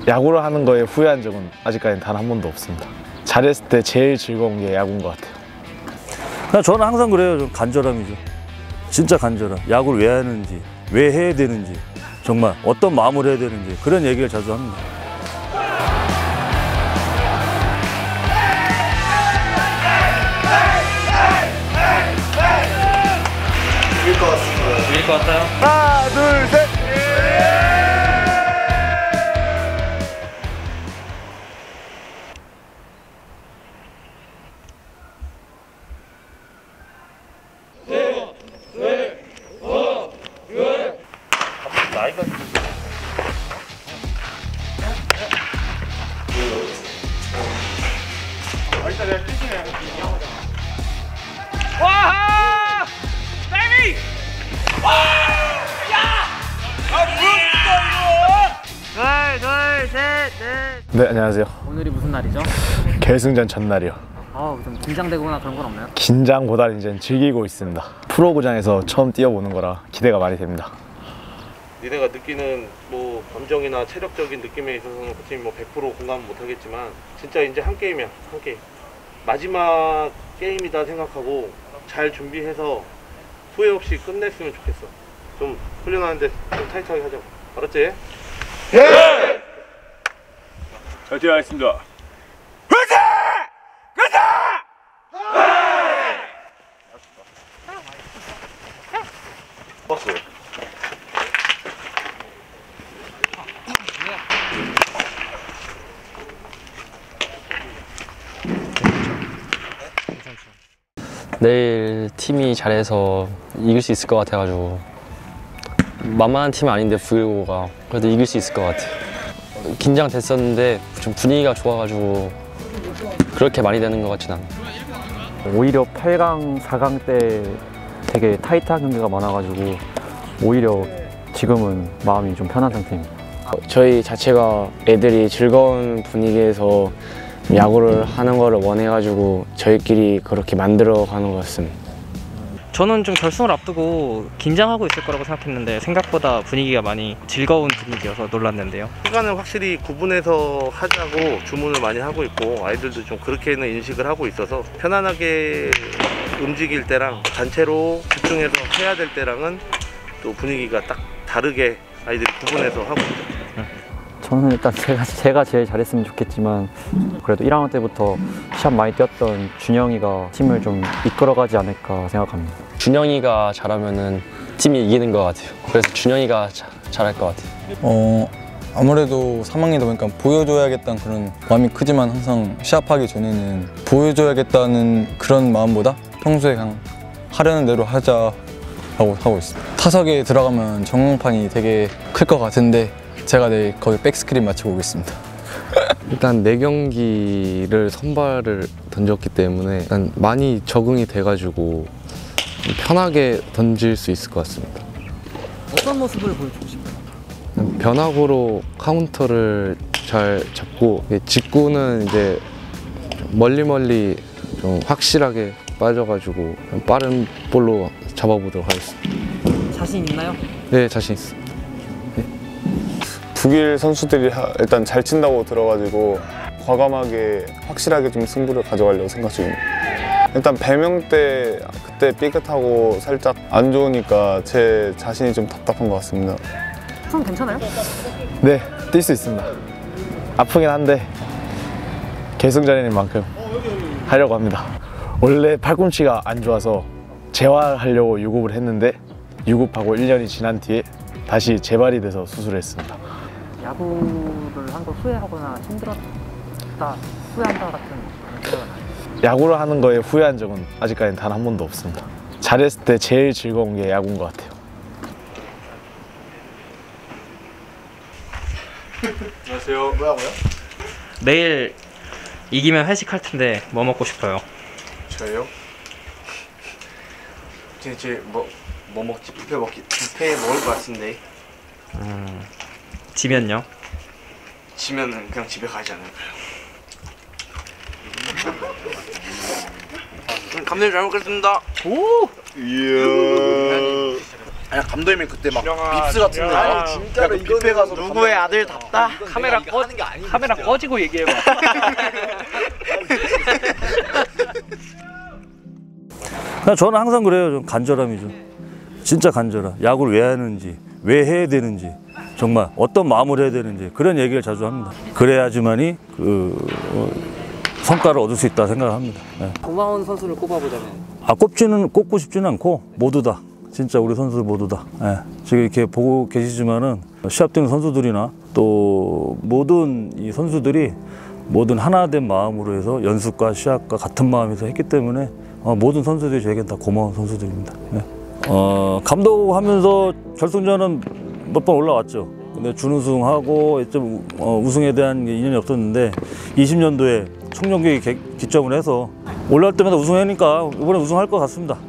야구를 하는 거에 후회한 적은 아직까지 단 한 번도 없습니다. 잘했을 때 제일 즐거운 게 야구인 것 같아요. 저는 항상 그래요. 좀 간절함이죠. 진짜 간절함. 야구를 왜 하는지, 왜 해야 되는지, 정말 어떤 마음으로 해야 되는지 그런 얘기를 자주 합니다. 이길 것 같습니다. 이길 것 같아요? 하나, 둘, 셋! 나이가 일단 내가 뛰시네. 와하! 타이밍! 와! 야! 아 부럽다 이거! 둘, 셋, 넷. 네, 안녕하세요. 오늘이 무슨 날이죠? 결승전 전날이요. 좀 긴장되거나 그런 건 없나요? 긴장보다는 이제 즐기고 있습니다. 프로구장에서 처음 뛰어보는 거라 기대가 많이 됩니다. 니네가 느끼는 뭐 감정이나 체력적인 느낌에 있어서는 솔직히 뭐 100% 공감 못 하겠지만 진짜 이제 한 게임이야, 한 게임. 마지막 게임이다 생각하고 잘 준비해서 후회 없이 끝냈으면 좋겠어. 좀 훈련하는데 좀 타이트하게 하자고. 알았지? 예! 잘 뛰어가겠습니다. 화이팅! 가자! 봤어. 내일 팀이 잘해서 이길 수 있을 것 같아가지고 만만한 팀은 아닌데 부일고가 그래도 이길 수 있을 것 같아요. 긴장됐었는데 좀 분위기가 좋아가지고 그렇게 많이 되는 것 같진 않아요. 오히려 8강, 4강 때 되게 타이트한 경기가 많아가지고 오히려 지금은 마음이 좀 편한 상태입니다. 저희 자체가 애들이 즐거운 분위기에서 야구를 하는 거를 원해가지고 저희끼리 그렇게 만들어가는 것 같습니다. 저는 좀 결승을 앞두고 긴장하고 있을 거라고 생각했는데 생각보다 분위기가 많이 즐거운 분위기여서 놀랐는데요. 시간을 확실히 구분해서 하자고 주문을 많이 하고 있고 아이들도 좀 그렇게는 인식을 하고 있어서 편안하게 움직일 때랑 단체로 집중해서 해야 될 때랑은 또 분위기가 딱 다르게 아이들이 구분해서 하고 있죠. 저는 일단 제가 제일 잘했으면 좋겠지만 그래도 1학년 때부터 시합 많이 뛰었던 준영이가 팀을 좀 이끌어가지 않을까 생각합니다. 준영이가 잘하면은 팀이 이기는 것 같아요. 그래서 준영이가 잘할 것 같아요. 아무래도 3학년이다 보니까 보여줘야겠다는 그런 마음이 크지만 항상 시합하기 전에는 보여줘야겠다는 그런 마음보다 평소에 그냥 하려는 대로 하자라고 하고 있습니다. 타석에 들어가면 전광판이 되게 클 것 같은데 제가 내일 거기 백스크린 맞추고 오겠습니다. 일단 4경기를 선발을 던졌기 때문에 일단 많이 적응이 돼가지고 편하게 던질 수 있을 것 같습니다. 어떤 모습을 보여주고 싶어요? 변화구로 카운터를 잘 잡고 직구는 이제 멀리 좀 확실하게 빠져가지고 빠른 볼로 잡아보도록 하겠습니다. 자신 있나요? 네, 자신 있습니다. 북일 선수들이 일단 잘 친다고 들어가지고 과감하게 확실하게 좀 승부를 가져가려고 생각 중입니다. 일단 배명 때 그때 삐끗하고 살짝 안 좋으니까 제 자신이 좀 답답한 것 같습니다. 손 괜찮아요? 네, 뛸 수 있습니다. 아프긴 한데 결승전인 만큼 하려고 합니다. 원래 팔꿈치가 안 좋아서 재활하려고 유급을 했는데 유급하고 1년이 지난 뒤에 다시 재발이 돼서 수술을 했습니다. 야구를 한 걸 후회하거나 힘들었다, 후회한다 같은 기억은 나요? 야구를 하는 거에 후회한 적은 아직까지 단 한 번도 없습니다. 잘했을 때 제일 즐거운 게 야구인 것 같아요. 안녕하세요. 뭐라고요? 내일 이기면 회식할 텐데 뭐 먹고 싶어요? 저요? 이제 뭐 먹지? 뷔페 먹을 것 같은데. 지면요? 지면은 그냥 집에 가지 않을까요? 감독님 잘 먹겠습니다. 오! 이야. 아니 감독님이 그때 막 빕스 같은데 아니, 진짜로 이거 뷔페 가서 누구의 아들답다. 카메라 꺼지고 얘기해봐. 저는 항상 그래요. 좀 간절함이죠. 진짜 간절함. 야구를 왜 하는지, 왜 해야 되는지, 정말 어떤 마음을 해야 되는지 그런 얘기를 자주 합니다. 그래야지만이 성과를 얻을 수 있다 생각합니다. 네. 고마운 선수를 꼽아보자면 꼽고 싶지는 않고 모두 다 진짜 우리 선수들 모두 다 지금 이렇게 보고 계시지만은 시합 뛰는 선수들이나 또 모든 이 선수들이 모든 하나된 마음으로 해서 연습과 시합과 같은 마음에서 했기 때문에 모든 선수들이 저에겐 다 고마운 선수들입니다. 감독하면서 결승전은 몇 번 올라왔죠. 근데 준우승하고 좀 우승에 대한 인연이 없었는데 20년도에 청룡기 기점을 해서 올라올 때마다 우승하니까 이번에 우승할 것 같습니다.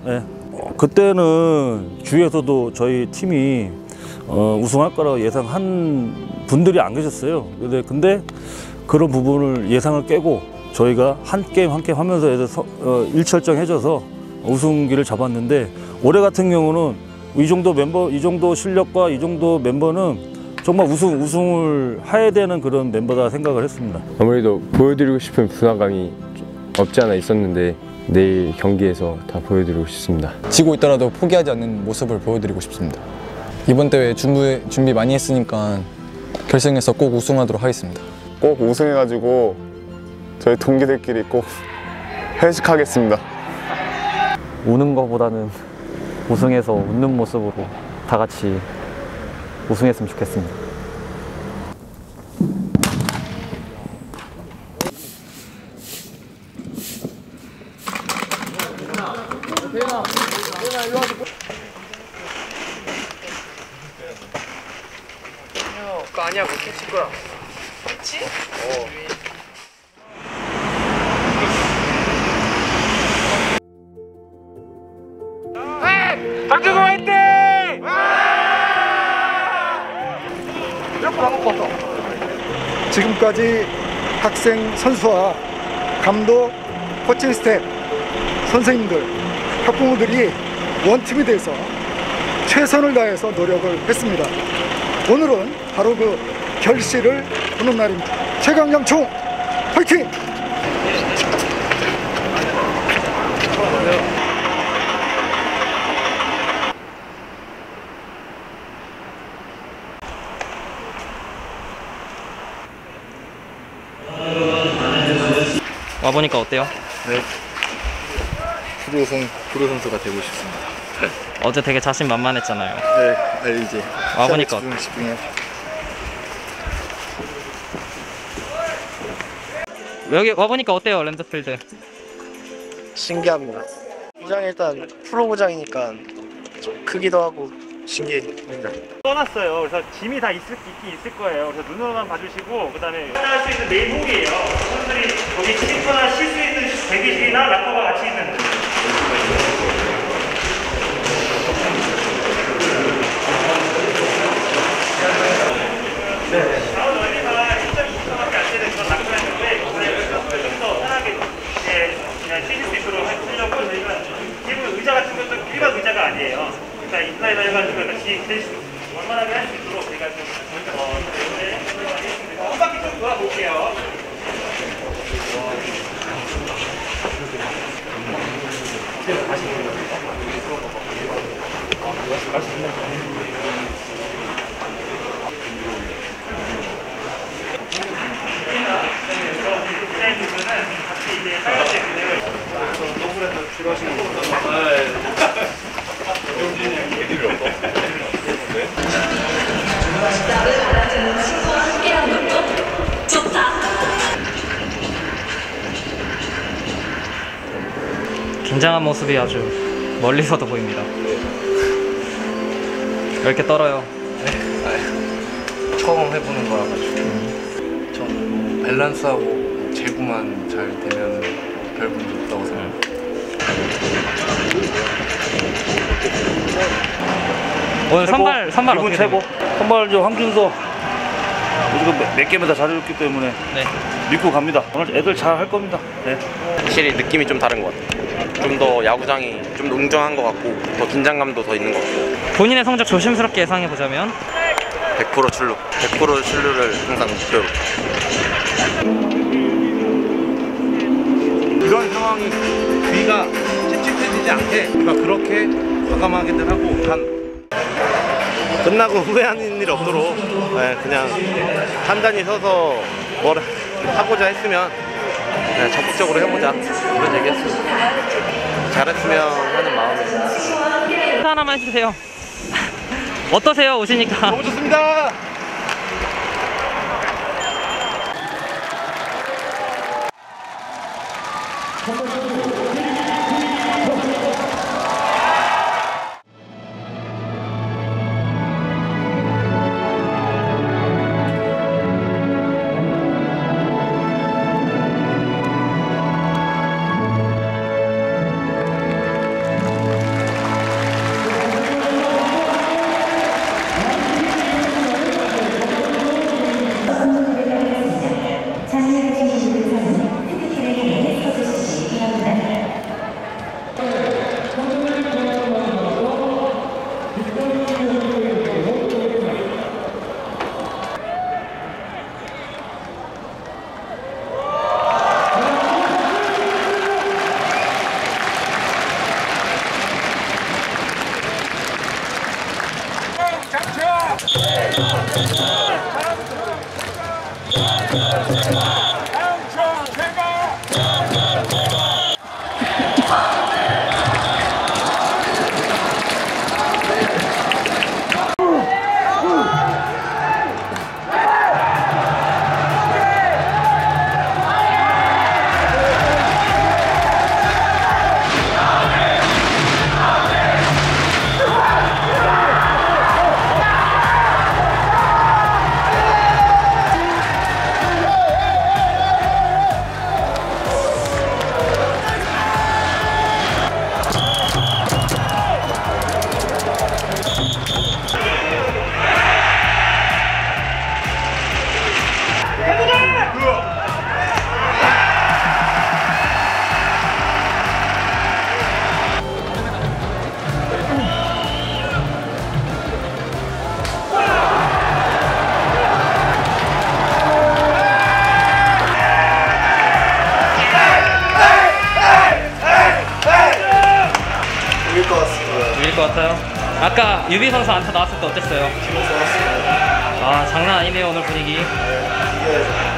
그때는 주위에서도 저희 팀이 우승할 거라고 예상한 분들이 안 계셨어요. 근데 그런 부분을 예상을 깨고 저희가 한 게임 한 게임 하면서 일철정해져서 우승기를 잡았는데 올해 같은 경우는 이 정도 멤버, 이 정도 실력과 이 정도 멤버는 정말 우승을 해야 되는 그런 멤버다 생각을 했습니다. 아무래도 보여드리고 싶은 부담감이 없지 않아 있었는데 내일 경기에서 다 보여드리고 싶습니다. 지고 있더라도 포기하지 않는 모습을 보여드리고 싶습니다. 이번 대회 준비 많이 했으니까 결승에서 꼭 우승하도록 하겠습니다. 꼭 우승해가지고 저희 동기들끼리 꼭 회식하겠습니다. 우는 거보다는 우승해서 웃는 모습으로 다 같이 우승했으면 좋겠습니다. 그거 아니야, 못 캐칠 거야. 캐치? 박주공 화이팅! 지금까지 학생 선수와 감독, 코칭 스태프, 선생님들, 학부모들이 원팀이 돼서 최선을 다해서 노력을 했습니다. 오늘은 바로 그 결실을 보는 날입니다. 최강양총 화이팅! 와보니까 어때요? 네. 프로 선수가 되고 싶습니다. 어제 되게 자신만만했잖아요. 네, 이제 와보니까 집중해. 여기 와보니까 어때요, 랜드필드? 신기합니다. 구장이 일단 프로 구장이니까 좀 크기도 하고 신기합니다. 떠났어요. 그래서 짐이 다 있긴 있을 거예요. 그래서 눈으로만 봐주시고 그다음에 할 수 있는 메인 홀이에요. 선수들이 거기 침입거나 쉴 수 있는 대기실이나 락커가 같이 있는. 네. 나온 넓이가 1.2m밖에 안 되는 그런 락커였는데 좀 더 편하게 그냥 쉬실 수 있도록 하려고 저희가 대부분 의자 같은 것도 일반 의자가 아니에요. 그러니까 인라이너 해가지고 같이 원만하게 할 수 있도록 저희가 좀 한 바퀴 좀 돌아볼게요. 긴장한 모습이 아주 멀리서도 보입니다. 왜 이렇게 떨어요? 처음 해보는 거라가지고 전 밸런스하고 제구만 잘 되면 별 문제 없다고 생각해요. 오늘 선발 기분 어떻게 최고. 선발 황준서 지금 몇 개면 다 잘해줬기 때문에 믿고 갑니다. 오늘 애들 잘 할 겁니다. 확실히 느낌이 좀 다른 것 같아요. 좀 더 야구장이 좀 더 웅장한 것 같고 더 긴장감도 더 있는 것 같고. 본인의 성적 조심스럽게 예상해 보자면 100% 출루, 100% 출루를 항상 목표로. 그런 상황이 귀가 찝찝해지지 않게 우리가 그렇게 과감하게들 하고 끝나고 후회하는 일 없도록 그냥 판단이 서서 뭘 하고자 했으면 그냥 적극적으로 해보자 그런 얘기했습니다. 잘했으면 하는 마음에. 인사 하나만 해주세요. 어떠세요 오시니까? 너무 좋습니다. 이길 것 같아요. 아까 유비 선수 안타 나왔을 때 어땠어요? 기분 좋았습니다. 아 장난 아니네요 오늘 분위기. 이겨야죠.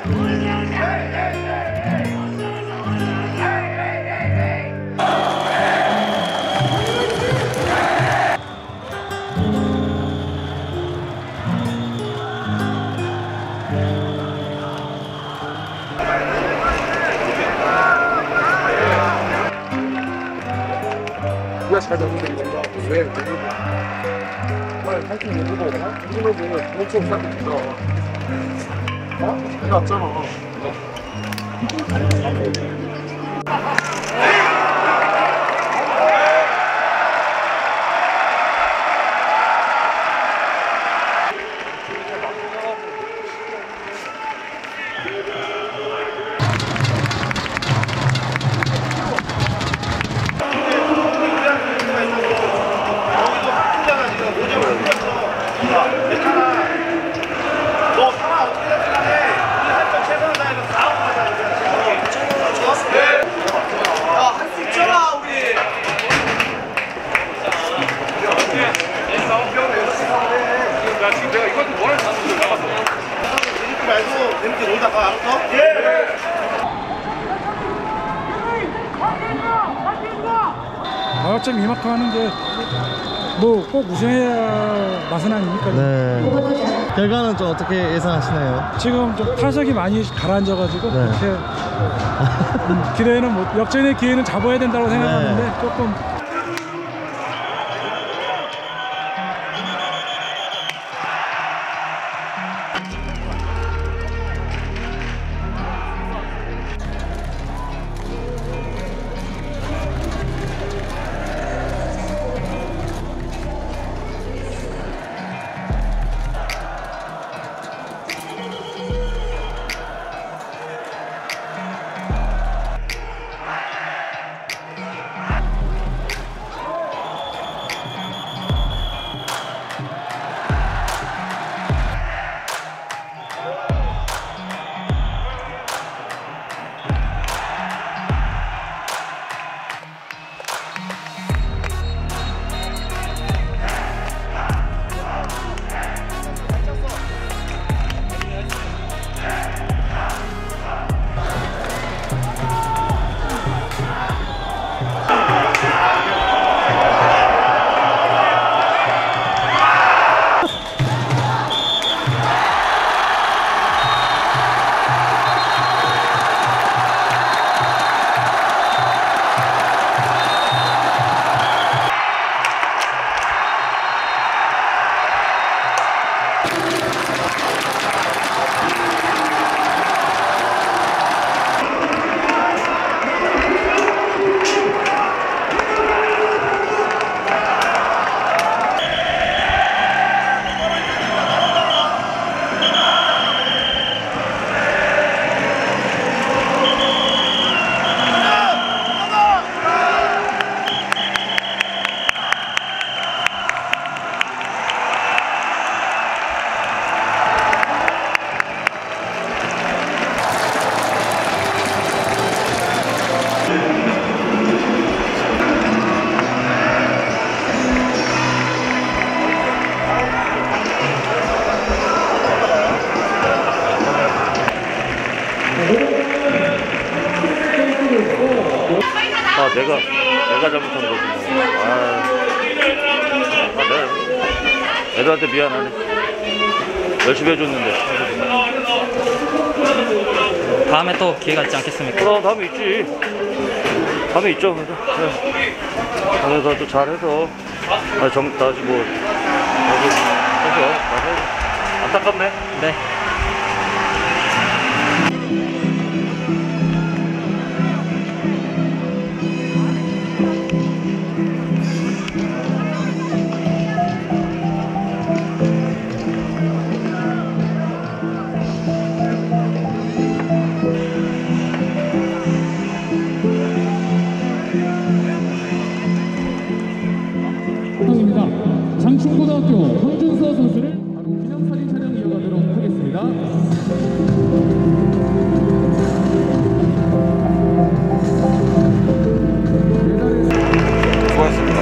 누가 잘 잡는데 뭔가 왜 정말 할줄 모르고 이놈을 엄청 싸게 들어. 해놨잖아. 어쩜 이만큼 하는 게 뭐 꼭 우승해야 맛은 아니니까요. 네. 결과는 좀 어떻게 예상하시나요? 지금 좀 타석이 많이 가라앉아가지고 네. 그렇게 기대는 뭐 역전의 기회는 잡아야 된다고 생각하는데 네. 조금. 내가 잘못한 거지 뭐. 내가 애들한테 미안하네. 열심히 해줬는데. 다음에 또 기회가 있지 않겠습니까? 그럼 다음에 있지. 다음에 있죠. 다음에 또 잘해서 다시 뭐 해서 안타깝네. 네. 장충고등학교 황준서 선수를 바로 기념사진 촬영 이어가도록 하겠습니다. 수고하셨습니다.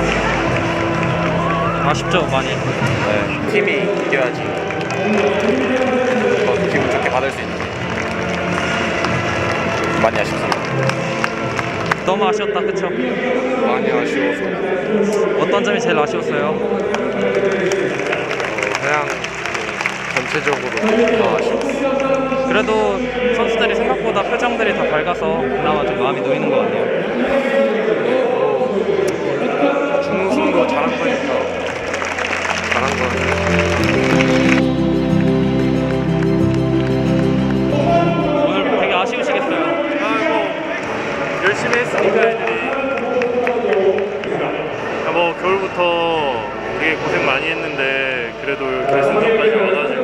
아쉽죠 많이. 네, 팀이 이겨야지 더 기분 좋게 받을 수 있는. 너무 아쉬웠다, 그쵸? 많이 아쉬워서 어떤 점이 제일 아쉬웠어요? 그냥 전체적으로 다 아쉬웠어요. 그래도 선수들이 생각보다 표정들이 다 밝아서 그나마 좀 마음이 놓이는 것 같네요. 준우승도 잘한 거니까 잘한 거 같아요. 오늘 되게 아쉬우시겠어요? 열심히 했으니까 애들이 뭐 겨울부터 되게 고생 많이 했는데 그래도 결승전까지 와가지고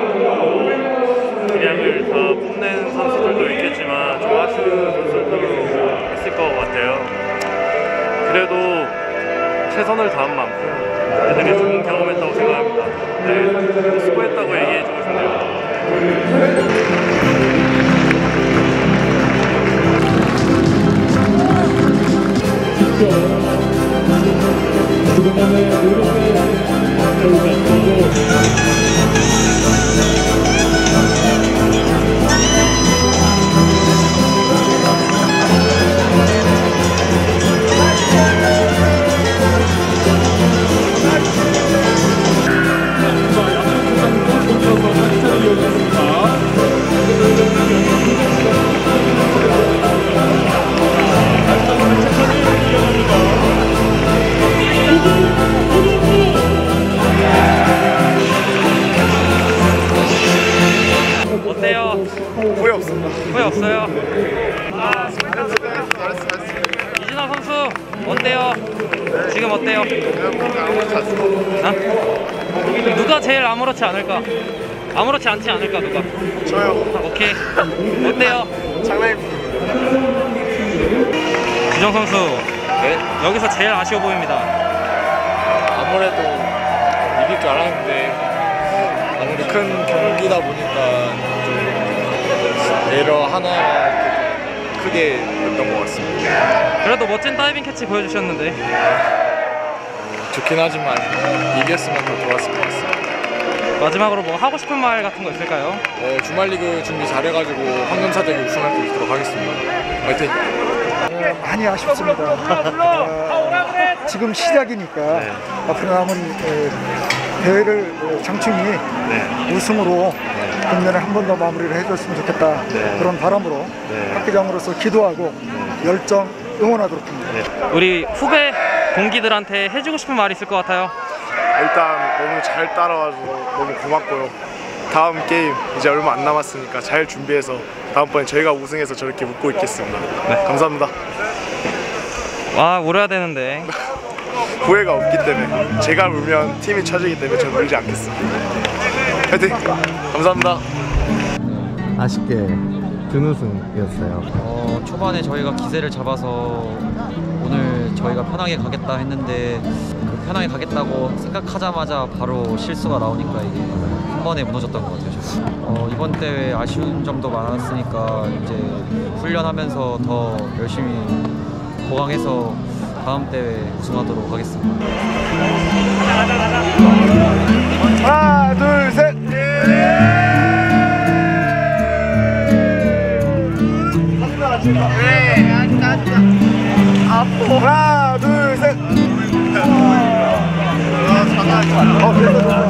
기량을 다 뽐낸 선수들도 있겠지만 좀 아쉬운 선수들도 있을 것 같아요. 그래도 최선을 다한 만큼 애들이 좋은 경험했다고 생각합니다. 네, 수고했다고 얘기해주고 싶네요. 그동안의 노력의 결과 어때요? 후회 없습니다. 후회 없어요? 이진아 선수 어때요? 지금 어때요? 어? 누가 제일 아무렇지 않을까? 아무렇지 않지 않을까 누가? 저요. 오케이. 어때요? 장난입니다. 주정 선수 여기서 제일 아쉬워 보입니다. 아무래도 이길 줄 알았는데 아무리 큰 경기다 보니까 좀 에러 하나 크게 였던 것 같습니다. 그래도 멋진 다이빙 캐치 보여주셨는데 좋긴 하지만 이겼으면 더 좋았을 것 같습니다. 마지막으로 뭐 하고 싶은 말 같은 거 있을까요? 주말 리그 준비 잘해가지고 황금사대기 우승할 수 있도록 하겠습니다. 화이팅! 많이 아쉽습니다. 지금 시작이니까 앞으로 남은 대회를 장충이 우승으로 금년에 한 번 더 마무리를 해줬으면 좋겠다. 그런 바람으로 학교장으로서 기도하고 열정 응원하도록 합니다. 우리 후배 동기들한테 해주고 싶은 말이 있을 것 같아요. 일단 너무 잘 따라와서 너무 고맙고요. 다음 게임 이제 얼마 안 남았으니까 잘 준비해서 다음번에 저희가 우승해서 저렇게 웃고 있겠습니다. 감사합니다. 와, 울어야 되는데 후회가 없기 때문에 제가 울면 팀이 처지기 때문에 저는 울지 않겠습니다. 화이팅! 감사합니다. 아쉽게 준우승이었어요. 초반에 저희가 기세를 잡아서 오늘 저희가 편하게 가겠다 했는데 그 편하게 가겠다고 생각하자마자 바로 실수가 나오니까 이게 한 번에 무너졌던 것 같아요. 저는. 이번 대회 아쉬운 점도 많았으니까 이제 훈련하면서 더 열심히 보강해서 다음 대회 우승하도록 하겠습니다. 하나, 둘, 셋! 하나, 둘, 셋!